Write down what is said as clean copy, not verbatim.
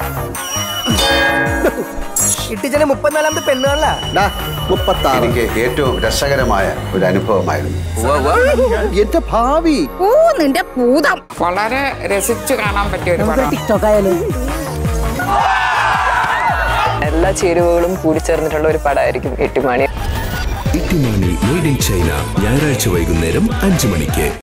ഇട്ടിച്ചനെ 34ാമത്തെ പെണ്ണുകാണല്ല 36. എനിക്ക് ഏറ്റവും രസകരമായ ഒരു അനുഭവമായിരുന്നു. എന്റെ ഭാവി നിന്റെ ഭൂതം വളരെ രസിച്ചു കാണാൻ പറ്റിയ ഒരു പടം. ടിക്ടോക്ക് ആയാലും എല്ലാ ചേരുവകളും കൂടിച്ചേർന്നിട്ടുള്ള ഒരു പടമായിരിക്കും Ittymaani. Ittymaani made in China ഞായറാഴ്ച വൈകുന്നേരം 5 മണിക്ക്.